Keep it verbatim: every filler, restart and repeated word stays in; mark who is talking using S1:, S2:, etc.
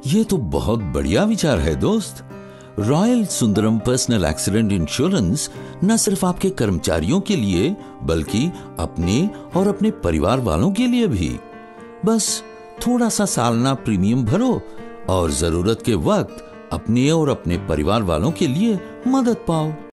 S1: ये तो बहुत बढ़िया विचार है दोस्त। Royal Sundaram personal accident insurance न सिर्फ आपके कर्मचारियों के लिए बल्कि अपने और अपने परिवार वालों के लिए भी। बस थोड़ा सा सालाना प्रीमियम भरो और जरूरत के वक्त अपने और अपने परिवार वालों के लिए मदद पाओ।